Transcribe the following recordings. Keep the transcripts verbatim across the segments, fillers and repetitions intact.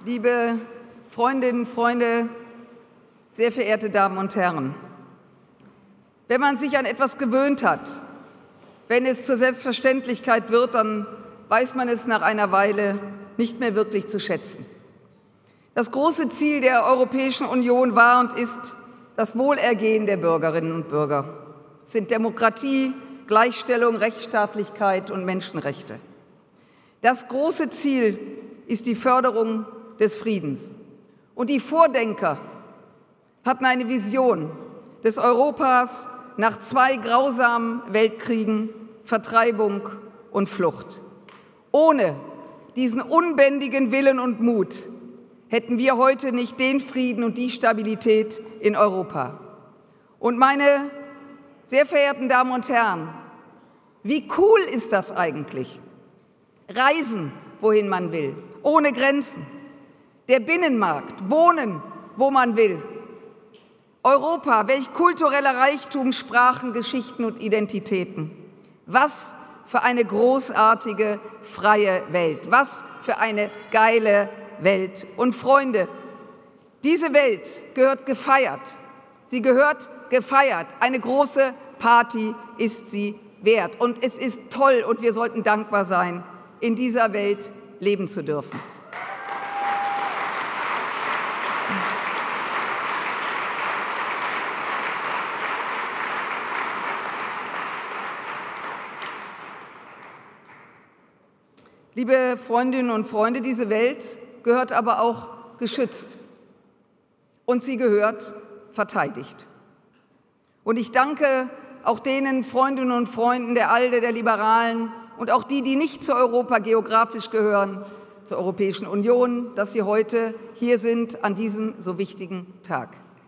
liebe Freundinnen, Freunde, sehr verehrte Damen und Herren! Wenn man sich an etwas gewöhnt hat, wenn es zur Selbstverständlichkeit wird, dann weiß man es nach einer Weile nicht mehr wirklich zu schätzen. Das große Ziel der Europäischen Union war und ist das Wohlergehen der Bürgerinnen und Bürger. Es sind Demokratie, Gleichstellung, Rechtsstaatlichkeit und Menschenrechte. Das große Ziel ist die Förderung des Friedens. Und die Vordenker hatten eine Vision des Europas nach zwei grausamen Weltkriegen, Vertreibung und Flucht. Ohne diesen unbändigen Willen und Mut hätten wir heute nicht den Frieden und die Stabilität in Europa. Und meine sehr verehrten Damen und Herren, wie cool ist das eigentlich? Reisen, wohin man will, ohne Grenzen. Der Binnenmarkt, wohnen, wo man will. Europa, welch kultureller Reichtum, Sprachen, Geschichten und Identitäten. Was für eine großartige, freie Welt. Was für eine geile Welt. Und Freunde, diese Welt gehört gefeiert. Sie gehört gefeiert. Eine große Party ist sie wert. Und es ist toll und wir sollten dankbar sein, in dieser Welt leben zu dürfen. Liebe Freundinnen und Freunde, diese Welt gehört aber auch geschützt und sie gehört verteidigt. Und ich danke auch denen Freundinnen und Freunden der ALDE, der Liberalen und auch die, die nicht zu Europa geografisch gehören, zur Europäischen Union, dass sie heute hier sind an diesem so wichtigen Tag.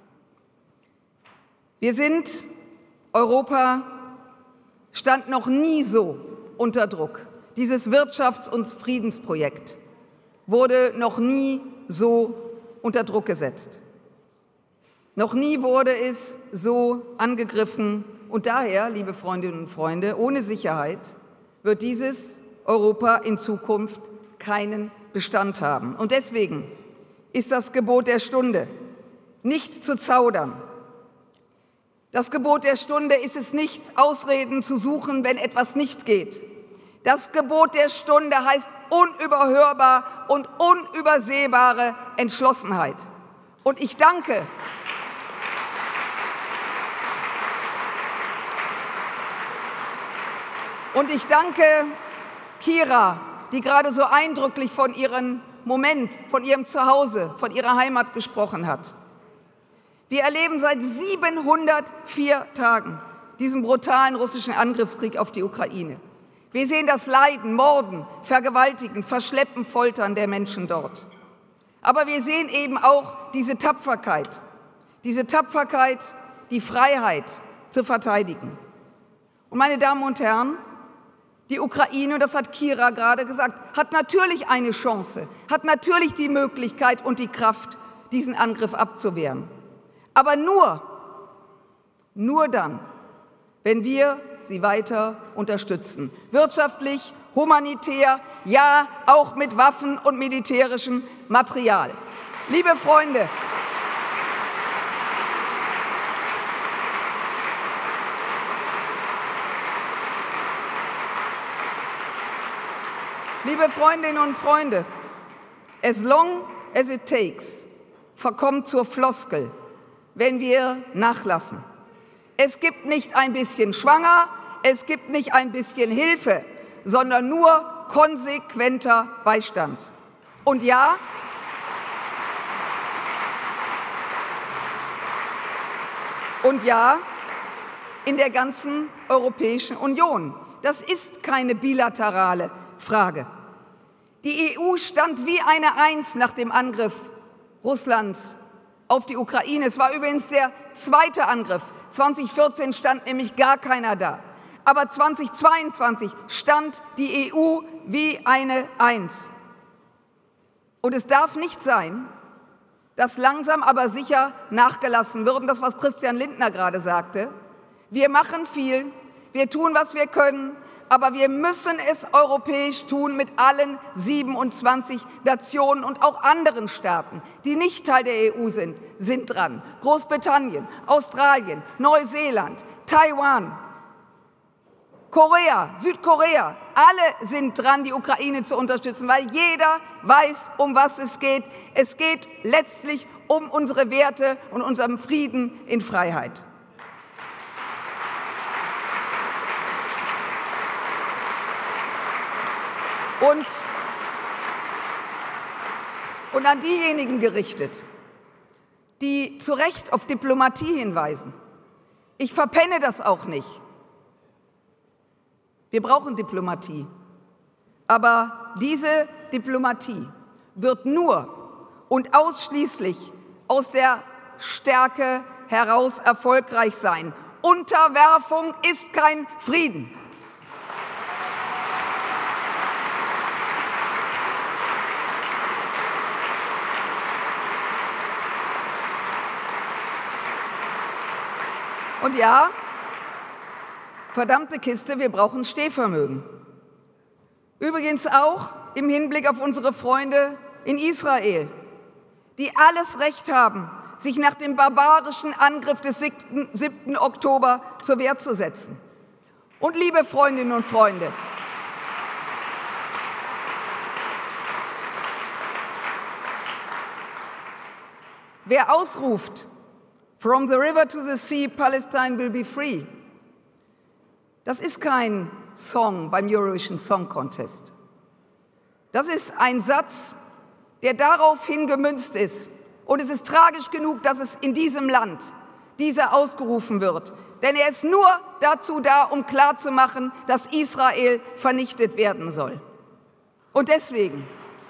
Wir sind, Europa stand noch nie so unter Druck. Dieses Wirtschafts- und Friedensprojekt wurde noch nie so unter Druck gesetzt. Noch nie wurde es so angegriffen. Und daher, liebe Freundinnen und Freunde, ohne Sicherheit wird dieses Europa in Zukunft keinen Bestand haben. Und deswegen ist das Gebot der Stunde, nicht zu zaudern. Das Gebot der Stunde ist es nicht, Ausreden zu suchen, wenn etwas nicht geht. Das Gebot der Stunde heißt unüberhörbar und unübersehbare Entschlossenheit. Und ich danke und ich danke Kira, die gerade so eindrücklich von ihrem Moment, von ihrem Zuhause, von ihrer Heimat gesprochen hat. Wir erleben seit siebenhundertvier Tagen diesen brutalen russischen Angriffskrieg auf die Ukraine. Wir sehen das Leiden, Morden, Vergewaltigen, Verschleppen, Foltern der Menschen dort. Aber wir sehen eben auch diese Tapferkeit, diese Tapferkeit, die Freiheit zu verteidigen. Und meine Damen und Herren, die Ukraine, und das hat Kira gerade gesagt, hat natürlich eine Chance, hat natürlich die Möglichkeit und die Kraft, diesen Angriff abzuwehren. Aber nur, nur dann, wenn wir sie weiter unterstützen. Wirtschaftlich, humanitär, ja, auch mit Waffen und militärischem Material. Liebe Freunde, liebe Freundinnen und Freunde, as long as it takes verkommt zur Floskel, wenn wir nachlassen. Es gibt nicht ein bisschen schwanger, es gibt nicht ein bisschen Hilfe, sondern nur konsequenter Beistand. Und ja, und ja, in der ganzen Europäischen Union. Das ist keine bilaterale Frage. Die E U stand wie eine Eins nach dem Angriff Russlands auf die Ukraine. Es war übrigens der zweite Angriff. zweitausendvierzehn stand nämlich gar keiner da. Aber zweitausendzweiundzwanzig stand die E U wie eine Eins. Und es darf nicht sein, dass langsam aber sicher nachgelassen wird. Und das, was Christian Lindner gerade sagte. Wir machen viel, wir tun, was wir können, Aber wir müssen es europäisch tun mit allen siebenundzwanzig Nationen und auch anderen Staaten, die nicht Teil der E U sind, sind dran. Großbritannien, Australien, Neuseeland, Taiwan, Korea, Südkorea, alle sind dran, die Ukraine zu unterstützen, weil jeder weiß, um was es geht. Es geht letztlich um unsere Werte und unseren Frieden in Freiheit. Und, und an diejenigen gerichtet, die zu Recht auf Diplomatie hinweisen. Ich verpenne das auch nicht. Wir brauchen Diplomatie. Aber diese Diplomatie wird nur und ausschließlich aus der Stärke heraus erfolgreich sein. Unterwerfung ist kein Frieden. Und ja, verdammte Kiste, wir brauchen Stehvermögen. Übrigens auch im Hinblick auf unsere Freunde in Israel, die alles Recht haben, sich nach dem barbarischen Angriff des siebten Oktober zur Wehr zu setzen. Und liebe Freundinnen und Freunde, wer ausruft, "From the river to the sea, Palestine will be free", das ist kein Song beim Eurovision Song Contest. Das ist ein Satz, der darauf hingemünzt ist. Und es ist tragisch genug, dass es in diesem Land dieser ausgerufen wird. Denn er ist nur dazu da, um klarzumachen, dass Israel vernichtet werden soll. Und deswegen,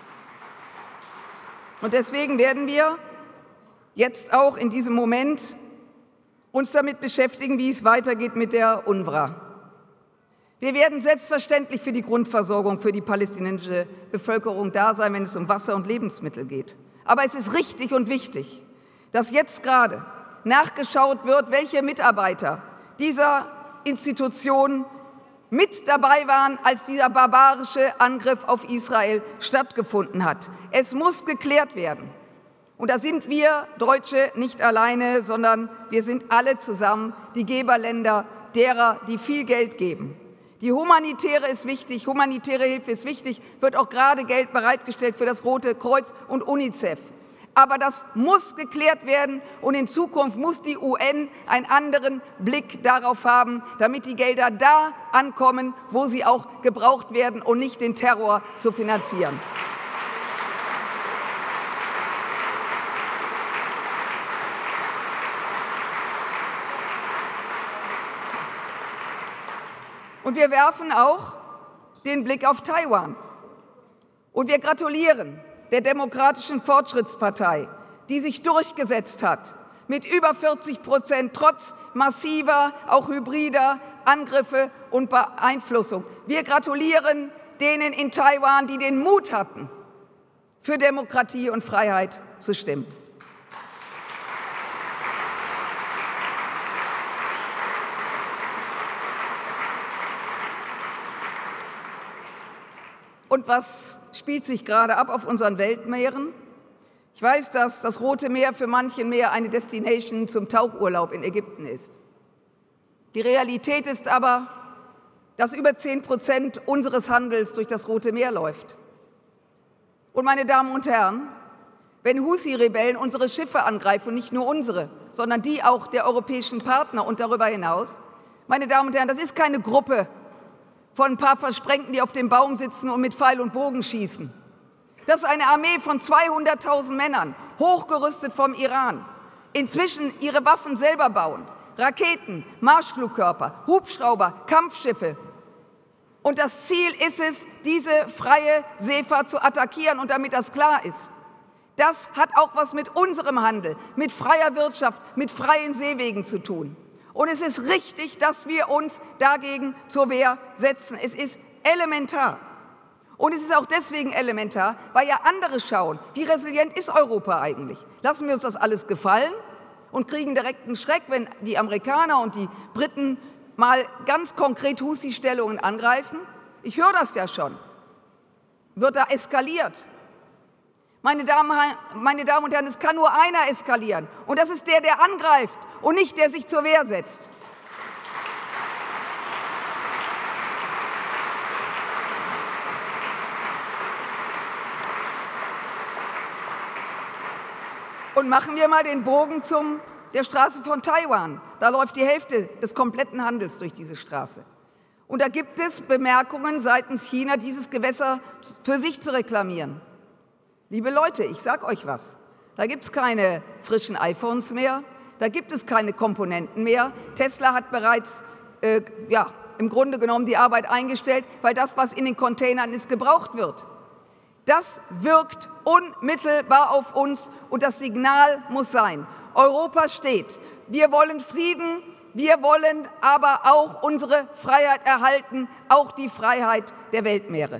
und deswegen werden wir jetzt auch in diesem Moment uns damit beschäftigen, wie es weitergeht mit der UNRWA. Wir werden selbstverständlich für die Grundversorgung für die palästinensische Bevölkerung da sein, wenn es um Wasser und Lebensmittel geht. Aber es ist richtig und wichtig, dass jetzt gerade nachgeschaut wird, welche Mitarbeiter dieser Institution mit dabei waren, als dieser barbarische Angriff auf Israel stattgefunden hat. Es muss geklärt werden. Und da sind wir Deutsche nicht alleine, sondern wir sind alle zusammen die Geberländer derer, die viel Geld geben. Die humanitäre ist wichtig, humanitäre Hilfe ist wichtig, wird auch gerade Geld bereitgestellt für das Rote Kreuz und UNICEF. Aber das muss geklärt werden und in Zukunft muss die U N einen anderen Blick darauf haben, damit die Gelder da ankommen, wo sie auch gebraucht werden und nicht den Terror zu finanzieren. Und wir werfen auch den Blick auf Taiwan. Und wir gratulieren der Demokratischen Fortschrittspartei, die sich durchgesetzt hat, mit über vierzig Prozent, trotz massiver, auch hybrider Angriffe und Beeinflussung. Wir gratulieren denen in Taiwan, die den Mut hatten, für Demokratie und Freiheit zu stimmen. Und was spielt sich gerade ab auf unseren Weltmeeren? Ich weiß, dass das Rote Meer für manchen Meer eine Destination zum Tauchurlaub in Ägypten ist. Die Realität ist aber, dass über zehn Prozent unseres Handels durch das Rote Meer läuft. Und meine Damen und Herren, wenn Houthi-Rebellen unsere Schiffe angreifen, und nicht nur unsere, sondern die auch der europäischen Partner und darüber hinaus, meine Damen und Herren, das ist keine Gruppe von ein paar Versprengten, die auf dem Baum sitzen und mit Pfeil und Bogen schießen. Das ist eine Armee von zweihunderttausend Männern, hochgerüstet vom Iran, inzwischen ihre Waffen selber bauend, Raketen, Marschflugkörper, Hubschrauber, Kampfschiffe. Und das Ziel ist es, diese freie Seefahrt zu attackieren. Und damit das klar ist, das hat auch was mit unserem Handel, mit freier Wirtschaft, mit freien Seewegen zu tun. Und es ist richtig, dass wir uns dagegen zur Wehr setzen. Es ist elementar. Und es ist auch deswegen elementar, weil ja andere schauen, wie resilient ist Europa eigentlich? Lassen wir uns das alles gefallen und kriegen direkt einen Schreck, wenn die Amerikaner und die Briten mal ganz konkret Husi-Stellungen angreifen? Ich höre das ja schon. Wird da eskaliert? Meine Damen, meine Damen und Herren, es kann nur einer eskalieren. Und das ist der, der angreift und nicht der sich zur Wehr setzt. Und machen wir mal den Bogen zum der Straße von Taiwan. Da läuft die Hälfte des kompletten Handels durch diese Straße. Und da gibt es Bemerkungen seitens China, dieses Gewässer für sich zu reklamieren. Liebe Leute, ich sage euch was. Da gibt es keine frischen iPhones mehr, da gibt es keine Komponenten mehr. Tesla hat bereits äh, ja, im Grunde genommen die Arbeit eingestellt, weil das, was in den Containern ist, gebraucht wird. Das wirkt unmittelbar auf uns und das Signal muss sein: Europa steht. Wir wollen Frieden, wir wollen aber auch unsere Freiheit erhalten, auch die Freiheit der Weltmeere.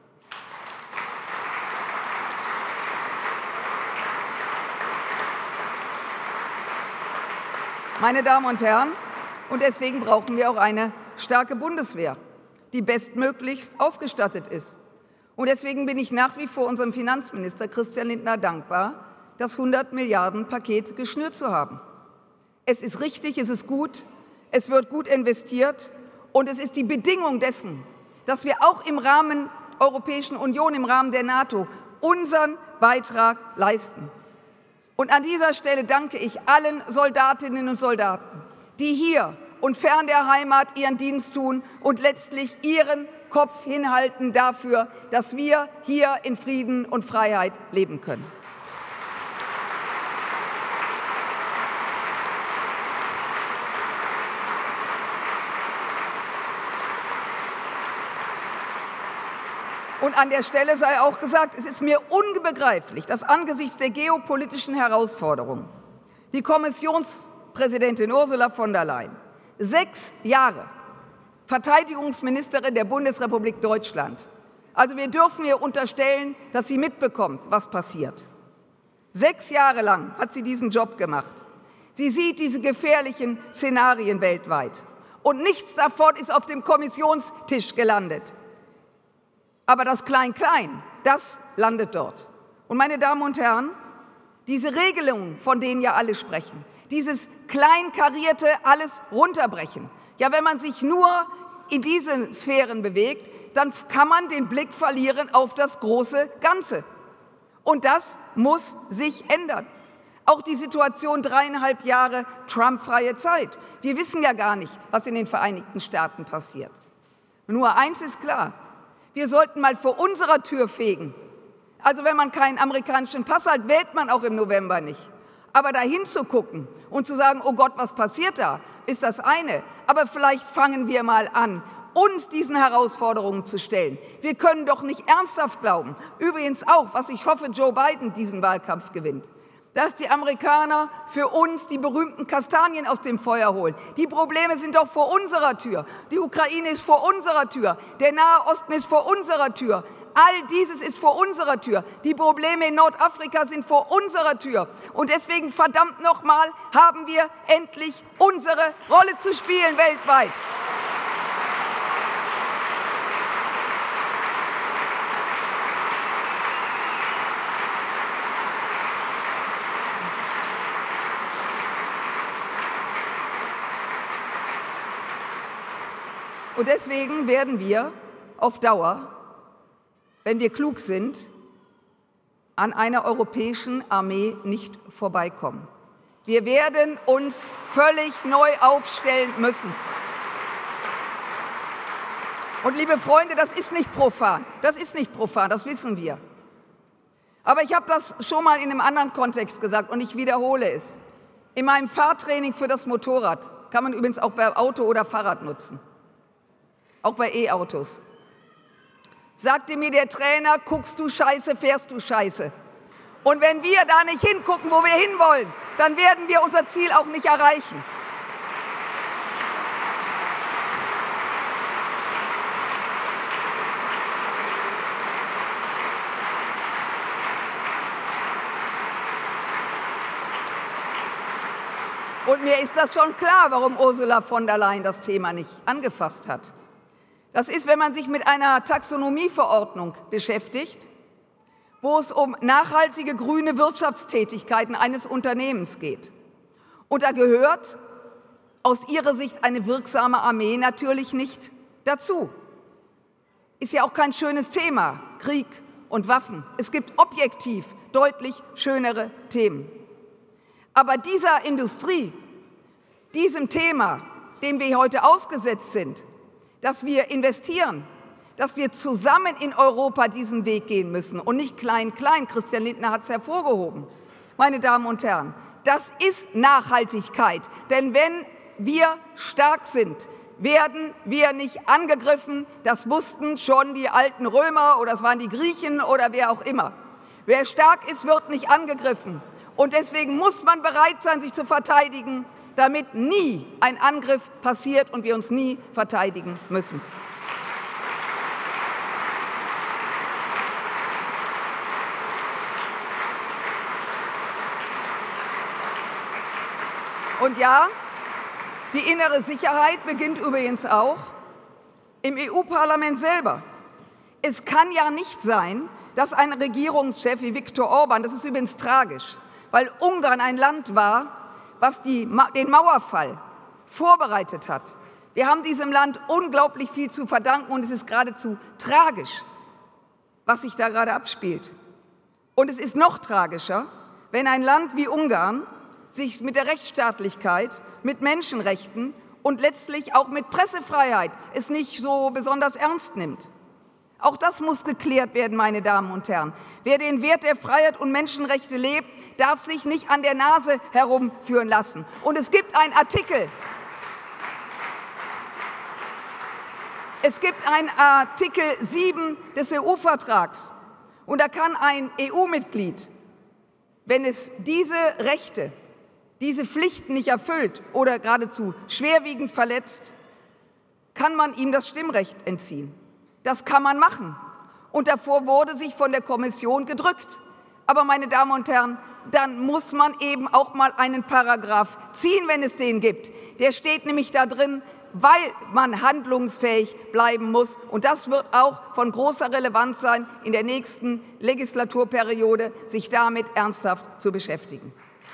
Meine Damen und Herren, und deswegen brauchen wir auch eine starke Bundeswehr, die bestmöglichst ausgestattet ist. Und deswegen bin ich nach wie vor unserem Finanzminister Christian Lindner dankbar, das hundert Milliarden Paket geschnürt zu haben. Es ist richtig, es ist gut, es wird gut investiert und es ist die Bedingung dessen, dass wir auch im Rahmen der Europäischen Union, im Rahmen der NATO unseren Beitrag leisten. Und an dieser Stelle danke ich allen Soldatinnen und Soldaten, die hier und fern der Heimat ihren Dienst tun und letztlich ihren Kopf hinhalten dafür, dass wir hier in Frieden und Freiheit leben können. Und an der Stelle sei auch gesagt, es ist mir unbegreiflich, dass angesichts der geopolitischen Herausforderungen die Kommissionspräsidentin Ursula von der Leyen sechs Jahre Verteidigungsministerin der Bundesrepublik Deutschland, also wir dürfen ihr unterstellen, dass sie mitbekommt, was passiert. Sechs Jahre lang hat sie diesen Job gemacht. Sie sieht diese gefährlichen Szenarien weltweit und nichts davon ist auf dem Kommissionstisch gelandet. Aber das Klein-Klein, das landet dort. Und meine Damen und Herren, diese Regelungen, von denen ja alle sprechen, dieses kleinkarierte alles runterbrechen, ja, wenn man sich nur in diesen Sphären bewegt, dann kann man den Blick verlieren auf das große Ganze. Und das muss sich ändern. Auch die Situation dreieinhalb Jahre Trump-freie Zeit. Wir wissen ja gar nicht, was in den Vereinigten Staaten passiert. Nur eins ist klar: Wir sollten mal vor unserer Tür fegen. Also wenn man keinen amerikanischen Pass hat, wählt man auch im November nicht. Aber dahin zu gucken und zu sagen, oh Gott, was passiert da, ist das eine. Aber vielleicht fangen wir mal an, uns diesen Herausforderungen zu stellen. Wir können doch nicht ernsthaft glauben, übrigens auch, was ich hoffe, Joe Biden diesen Wahlkampf gewinnt, dass die Amerikaner für uns die berühmten Kastanien aus dem Feuer holen. Die Probleme sind doch vor unserer Tür. Die Ukraine ist vor unserer Tür. Der Nahe Osten ist vor unserer Tür. All dieses ist vor unserer Tür. Die Probleme in Nordafrika sind vor unserer Tür. Und deswegen, verdammt nochmal, haben wir endlich unsere Rolle zu spielen weltweit. Und deswegen werden wir auf Dauer, wenn wir klug sind, an einer europäischen Armee nicht vorbeikommen. Wir werden uns völlig neu aufstellen müssen. Und liebe Freunde, das ist nicht profan. Das ist nicht profan, das wissen wir. Aber ich habe das schon mal in einem anderen Kontext gesagt und ich wiederhole es. In meinem Fahrtraining für das Motorrad, kann man übrigens auch bei Auto oder Fahrrad nutzen, auch bei E-Autos, sagte mir der Trainer, guckst du scheiße, fährst du scheiße. Und wenn wir da nicht hingucken, wo wir hinwollen, dann werden wir unser Ziel auch nicht erreichen. Und mir ist das schon klar, warum Ursula von der Leyen das Thema nicht angefasst hat. Das ist, wenn man sich mit einer Taxonomieverordnung beschäftigt, wo es um nachhaltige grüne Wirtschaftstätigkeiten eines Unternehmens geht. Und da gehört aus ihrer Sicht eine wirksame Armee natürlich nicht dazu. Ist ja auch kein schönes Thema, Krieg und Waffen. Es gibt objektiv deutlich schönere Themen. Aber dieser Industrie, diesem Thema, dem wir heute ausgesetzt sind, dass wir investieren, dass wir zusammen in Europa diesen Weg gehen müssen und nicht klein, klein, Christian Lindner hat es hervorgehoben. Meine Damen und Herren, das ist Nachhaltigkeit, denn wenn wir stark sind, werden wir nicht angegriffen. Das wussten schon die alten Römer oder es waren die Griechen oder wer auch immer. Wer stark ist, wird nicht angegriffen. Und deswegen muss man bereit sein, sich zu verteidigen, damit nie ein Angriff passiert und wir uns nie verteidigen müssen. Und ja, die innere Sicherheit beginnt übrigens auch im E U-Parlament selber. Es kann ja nicht sein, dass ein Regierungschef wie Viktor Orban, das ist übrigens tragisch, weil Ungarn ein Land war, was die, den Mauerfall vorbereitet hat. Wir haben diesem Land unglaublich viel zu verdanken und es ist geradezu tragisch, was sich da gerade abspielt. Und es ist noch tragischer, wenn ein Land wie Ungarn sich mit der Rechtsstaatlichkeit, mit Menschenrechten und letztlich auch mit Pressefreiheit es nicht so besonders ernst nimmt. Auch das muss geklärt werden, meine Damen und Herren. Wer den Wert der Freiheit und Menschenrechte lebt, darf sich nicht an der Nase herumführen lassen. Und es gibt einen Artikel, es gibt einen Artikel sieben des E U-Vertrags. Und da kann ein E U-Mitglied, wenn es diese Rechte, diese Pflichten nicht erfüllt oder geradezu schwerwiegend verletzt, kann man ihm das Stimmrecht entziehen. Das kann man machen. Und davor wurde sich von der Kommission gedrückt. Aber, meine Damen und Herren, dann muss man eben auch mal einen Paragraph ziehen, wenn es den gibt. Der steht nämlich da drin, weil man handlungsfähig bleiben muss. Und das wird auch von großer Relevanz sein, in der nächsten Legislaturperiode sich damit ernsthaft zu beschäftigen.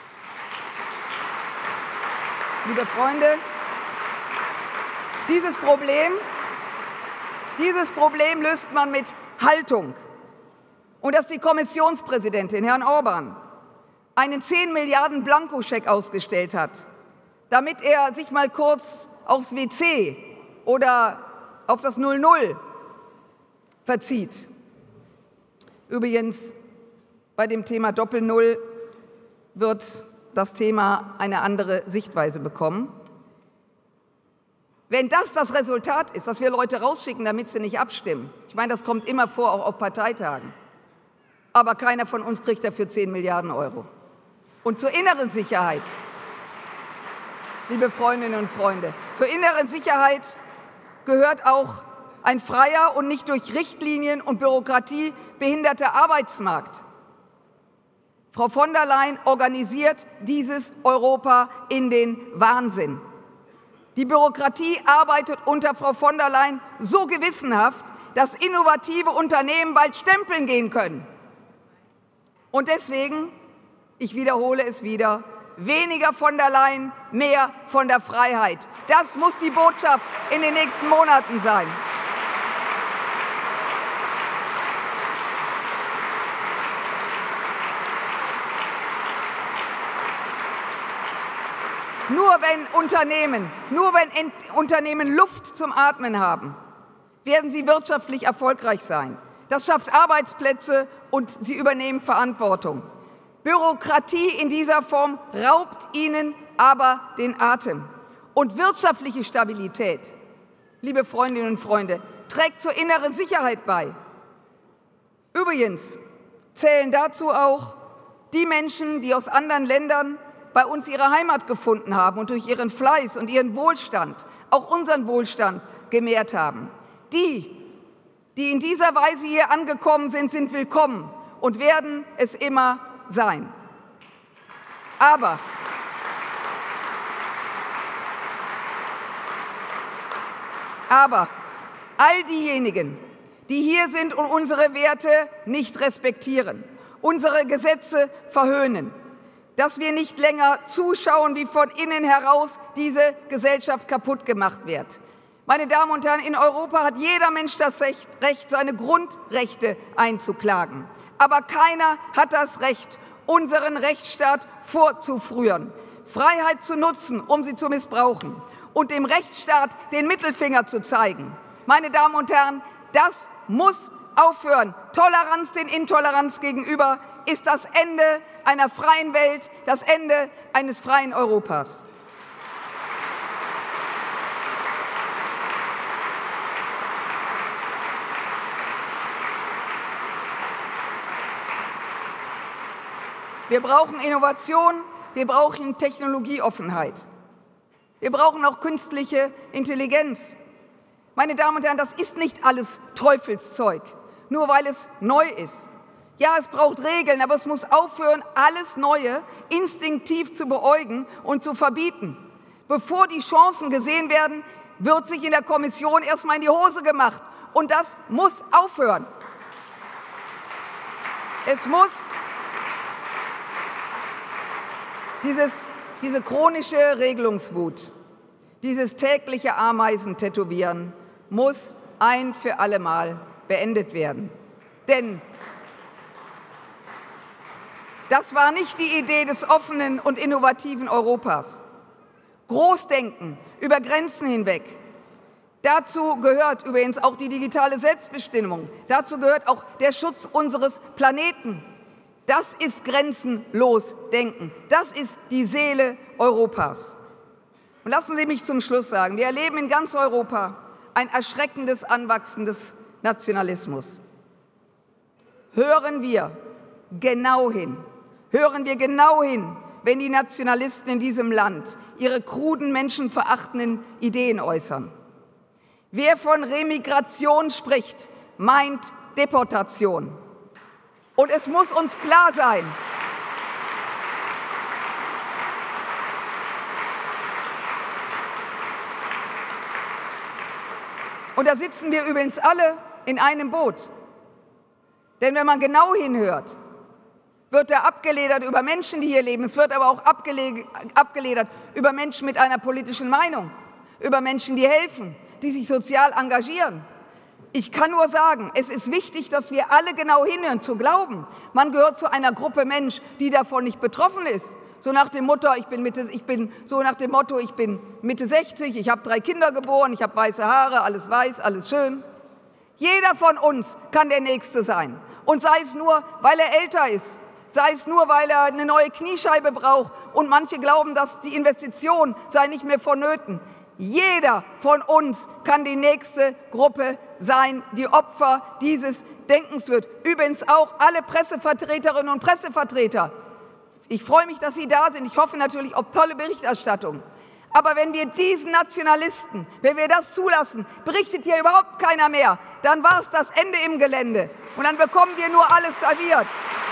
Liebe Freunde, dieses Problem, dieses Problem löst man mit Haltung. Und dass die Kommissionspräsidentin, Herrn Orban, einen zehn Milliarden Blankoscheck ausgestellt hat, damit er sich mal kurz aufs W C oder auf das null null verzieht. Übrigens, bei dem Thema Doppel-Null wird das Thema eine andere Sichtweise bekommen. Wenn das das Resultat ist, dass wir Leute rausschicken, damit sie nicht abstimmen, ich meine, das kommt immer vor, auch auf Parteitagen, aber keiner von uns kriegt dafür zehn Milliarden Euro. Und zur inneren Sicherheit, liebe Freundinnen und Freunde, zur inneren Sicherheit gehört auch ein freier und nicht durch Richtlinien und Bürokratie behinderter Arbeitsmarkt. Frau von der Leyen organisiert dieses Europa in den Wahnsinn. Die Bürokratie arbeitet unter Frau von der Leyen so gewissenhaft, dass innovative Unternehmen bald stempeln gehen können. Und deswegen, ich wiederhole es wieder, weniger von der Leyen, mehr von der Freiheit. Das muss die Botschaft in den nächsten Monaten sein. Nur wenn Unternehmen, nur wenn Unternehmen Luft zum Atmen haben, werden sie wirtschaftlich erfolgreich sein. Das schafft Arbeitsplätze und sie übernehmen Verantwortung. Bürokratie in dieser Form raubt ihnen aber den Atem. Und wirtschaftliche Stabilität, liebe Freundinnen und Freunde, trägt zur inneren Sicherheit bei. Übrigens zählen dazu auch die Menschen, die aus anderen Ländern bei uns ihre Heimat gefunden haben und durch ihren Fleiß und ihren Wohlstand auch unseren Wohlstand gemehrt haben. Die, die in dieser Weise hier angekommen sind, sind willkommen und werden es immer sein. Aber, Aber all diejenigen, die hier sind und unsere Werte nicht respektieren, unsere Gesetze verhöhnen, dass wir nicht länger zuschauen, wie von innen heraus diese Gesellschaft kaputt gemacht wird. Meine Damen und Herren, in Europa hat jeder Mensch das Recht, seine Grundrechte einzuklagen. Aber keiner hat das Recht, unseren Rechtsstaat vorzuführen, Freiheit zu nutzen, um sie zu missbrauchen und dem Rechtsstaat den Mittelfinger zu zeigen. Meine Damen und Herren, das muss aufhören. Toleranz den Intoleranz gegenüber ist das Ende einer freien Welt, das Ende eines freien Europas. Wir brauchen Innovation, wir brauchen Technologieoffenheit. Wir brauchen auch künstliche Intelligenz. Meine Damen und Herren, das ist nicht alles Teufelszeug, nur weil es neu ist. Ja, es braucht Regeln, aber es muss aufhören, alles Neue instinktiv zu beäugen und zu verbieten. Bevor die Chancen gesehen werden, wird sich in der Kommission erstmal in die Hose gemacht. Und das muss aufhören. Es muss dieses, diese chronische Regelungswut, dieses tägliche Ameisentätowieren muss ein für alle Mal beendet werden. Denn das war nicht die Idee des offenen und innovativen Europas. Großdenken über Grenzen hinweg. Dazu gehört übrigens auch die digitale Selbstbestimmung. Dazu gehört auch der Schutz unseres Planeten. Das ist grenzenlos Denken. Das ist die Seele Europas. Und lassen Sie mich zum Schluss sagen, wir erleben in ganz Europa ein erschreckendes Anwachsen des Nationalismus. Hören wir genau hin, hören wir genau hin, wenn die Nationalisten in diesem Land ihre kruden, menschenverachtenden Ideen äußern. Wer von Remigration spricht, meint Deportation. Und es muss uns klar sein, und da sitzen wir übrigens alle in einem Boot. Denn wenn man genau hinhört, wird da abgeledert über Menschen, die hier leben. Es wird aber auch abgeledert über Menschen mit einer politischen Meinung, über Menschen, die helfen, die sich sozial engagieren. Ich kann nur sagen, es ist wichtig, dass wir alle genau hinhören, zu glauben, man gehört zu einer Gruppe Mensch, die davon nicht betroffen ist. So nach dem Motto, ich bin Mitte, ich bin, so nach dem Motto, ich bin Mitte sechzig, ich habe drei Kinder geboren, ich habe weiße Haare, alles weiß, alles schön. Jeder von uns kann der Nächste sein. Und sei es nur, weil er älter ist, sei es nur, weil er eine neue Kniescheibe braucht und manche glauben, dass die Investition sei nicht mehr vonnöten. Jeder von uns kann die nächste Gruppe sein, die Opfer dieses Denkens wird. Übrigens auch alle Pressevertreterinnen und Pressevertreter. Ich freue mich, dass Sie da sind. Ich hoffe natürlich auf tolle Berichterstattung. Aber wenn wir diesen Nationalisten, wenn wir das zulassen, berichtet hier überhaupt keiner mehr, dann war es das Ende im Gelände. Und dann bekommen wir nur alles serviert.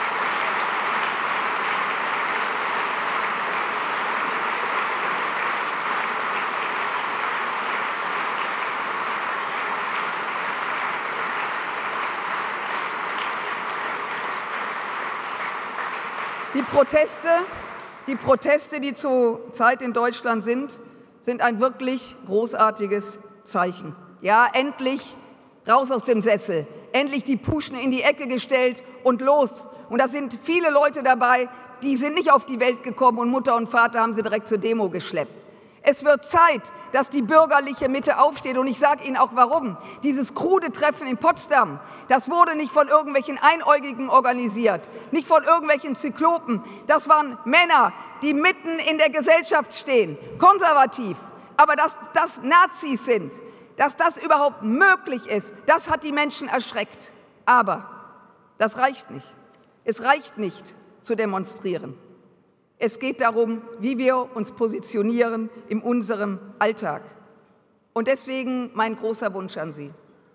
Die Proteste, die Proteste, die zurzeit in Deutschland sind, sind ein wirklich großartiges Zeichen. Ja, endlich raus aus dem Sessel, endlich die Puschen in die Ecke gestellt und los. Und da sind viele Leute dabei, die sind nicht auf die Welt gekommen und Mutter und Vater haben sie direkt zur Demo geschleppt. Es wird Zeit, dass die bürgerliche Mitte aufsteht. Und ich sage Ihnen auch warum. Dieses krude Treffen in Potsdam, das wurde nicht von irgendwelchen Einäugigen organisiert, nicht von irgendwelchen Zyklopen. Das waren Männer, die mitten in der Gesellschaft stehen, konservativ. Aber dass das Nazis sind, dass das überhaupt möglich ist, das hat die Menschen erschreckt. Aber das reicht nicht. Es reicht nicht zu demonstrieren. Es geht darum, wie wir uns positionieren in unserem Alltag. Und deswegen mein großer Wunsch an Sie.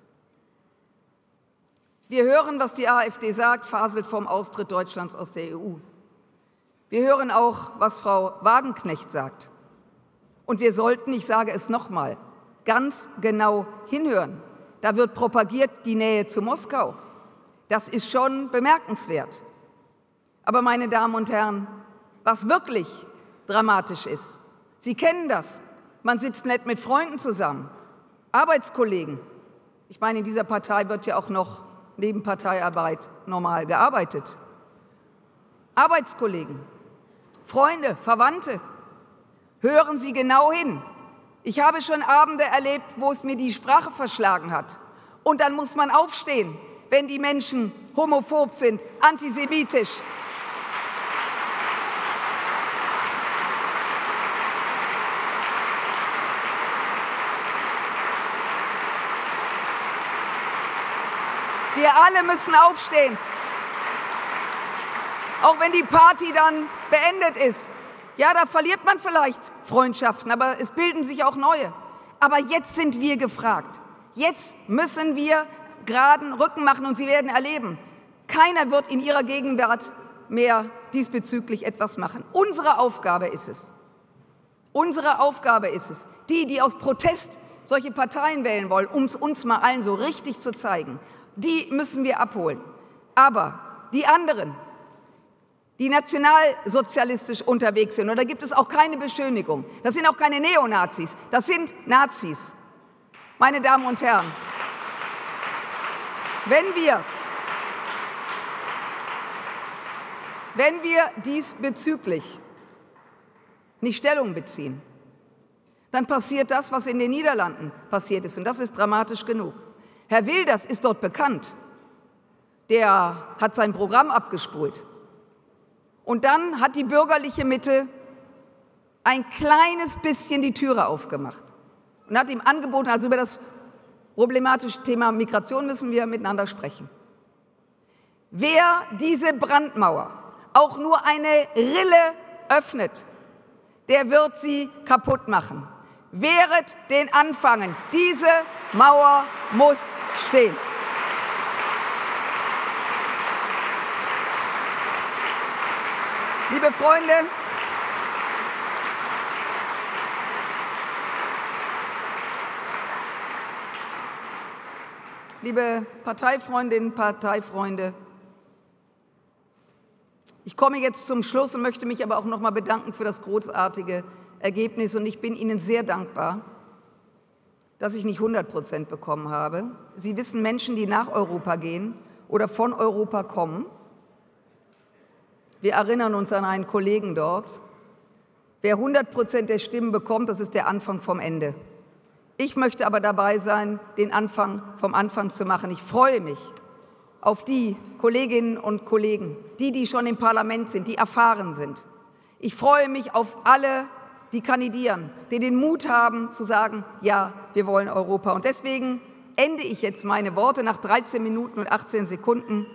Wir hören, was die AfD sagt, faselt vom Austritt Deutschlands aus der E U. Wir hören auch, was Frau Wagenknecht sagt. Und wir sollten, ich sage es nochmal, ganz genau hinhören. Da wird propagiert die Nähe zu Moskau. Das ist schon bemerkenswert. Aber meine Damen und Herren, was wirklich dramatisch ist, Sie kennen das. Man sitzt nett mit Freunden zusammen, Arbeitskollegen. Ich meine, in dieser Partei wird ja auch noch neben Parteiarbeit normal gearbeitet. Arbeitskollegen, Freunde, Verwandte, hören Sie genau hin. Ich habe schon Abende erlebt, wo es mir die Sprache verschlagen hat. Und dann muss man aufstehen, wenn die Menschen homophob sind, antisemitisch. Wir alle müssen aufstehen, auch wenn die Party dann beendet ist. Ja, da verliert man vielleicht Freundschaften, aber es bilden sich auch neue. Aber jetzt sind wir gefragt. Jetzt müssen wir geraden Rücken machen und Sie werden erleben, keiner wird in Ihrer Gegenwart mehr diesbezüglich etwas machen. Unsere Aufgabe ist es, unsere Aufgabe ist es, die, die aus Protest solche Parteien wählen wollen, um es uns mal allen so richtig zu zeigen, die müssen wir abholen. Aber die anderen, die nationalsozialistisch unterwegs sind, und da gibt es auch keine Beschönigung, das sind auch keine Neonazis, das sind Nazis. Meine Damen und Herren, wenn wir, wenn wir diesbezüglich nicht Stellung beziehen, dann passiert das, was in den Niederlanden passiert ist, und das ist dramatisch genug. Herr Wilders ist dort bekannt, der hat sein Programm abgespult. Und dann hat die bürgerliche Mitte ein kleines bisschen die Türe aufgemacht und hat ihm angeboten, also über das problematische Thema Migration müssen wir miteinander sprechen. Wer diese Brandmauer auch nur eine Rille öffnet, der wird sie kaputt machen. Wehret den Anfangen. Diese Mauer muss stehen. Liebe Freunde, liebe Parteifreundinnen, Parteifreunde, ich komme jetzt zum Schluss und möchte mich aber auch noch mal bedanken für das großartige Ergebnis. Und ich bin Ihnen sehr dankbar, dass ich nicht hundert Prozent bekommen habe. Sie wissen, Menschen, die nach Europa gehen oder von Europa kommen, wir erinnern uns an einen Kollegen dort, wer hundert Prozent der Stimmen bekommt, das ist der Anfang vom Ende. Ich möchte aber dabei sein, den Anfang vom Anfang zu machen. Ich freue mich auf die Kolleginnen und Kollegen, die, die schon im Parlament sind, die erfahren sind. Ich freue mich auf alle, die kandidieren, die den Mut haben zu sagen, ja, wir wollen Europa. Und deswegen ende ich jetzt meine Worte nach dreizehn Minuten und achtzehn Sekunden.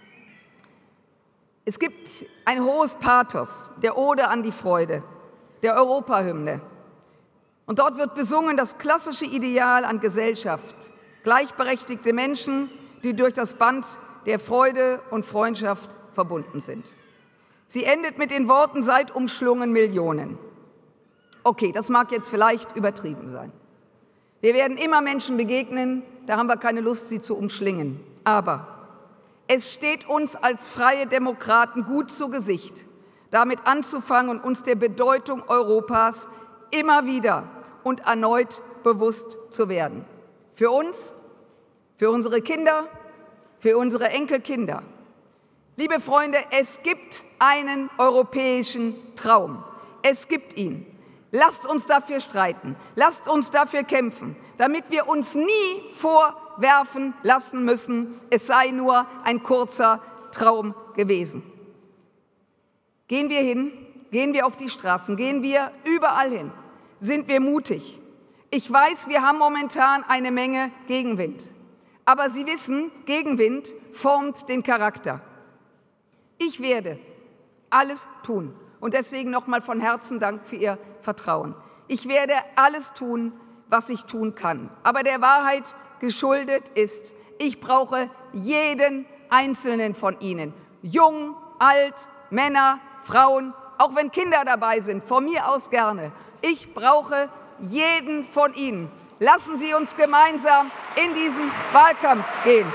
Es gibt ein hohes Pathos der Ode an die Freude, der Europahymne. Und dort wird besungen das klassische Ideal an Gesellschaft, gleichberechtigte Menschen, die durch das Band der Freude und Freundschaft verbunden sind. Sie endet mit den Worten, seid umschlungen Millionen. Okay, das mag jetzt vielleicht übertrieben sein. Wir werden immer Menschen begegnen, da haben wir keine Lust, sie zu umschlingen. Aber es steht uns als freie Demokraten gut zu Gesicht, damit anzufangen und uns der Bedeutung Europas immer wieder und erneut bewusst zu werden. Für uns, für unsere Kinder, für unsere Enkelkinder. Liebe Freunde, es gibt einen europäischen Traum. Es gibt ihn. Lasst uns dafür streiten, lasst uns dafür kämpfen, damit wir uns nie vorwerfen lassen müssen, es sei nur ein kurzer Traum gewesen. Gehen wir hin, gehen wir auf die Straßen, gehen wir überall hin, sind wir mutig. Ich weiß, wir haben momentan eine Menge Gegenwind, aber Sie wissen, Gegenwind formt den Charakter. Ich werde alles tun. Und deswegen nochmal von Herzen Dank für Ihr Vertrauen. Ich werde alles tun, was ich tun kann. Aber der Wahrheit geschuldet ist, ich brauche jeden Einzelnen von Ihnen. Jung, alt, Männer, Frauen, auch wenn Kinder dabei sind, von mir aus gerne. Ich brauche jeden von Ihnen. Lassen Sie uns gemeinsam in diesen Wahlkampf gehen.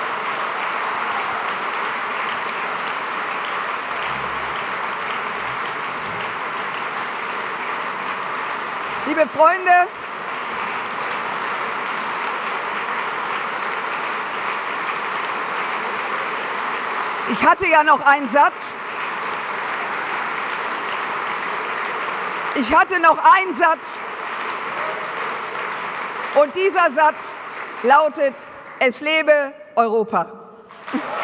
Liebe Freunde, ich hatte ja noch einen Satz. Ich hatte noch einen Satz. Und dieser Satz lautet: Es lebe Europa.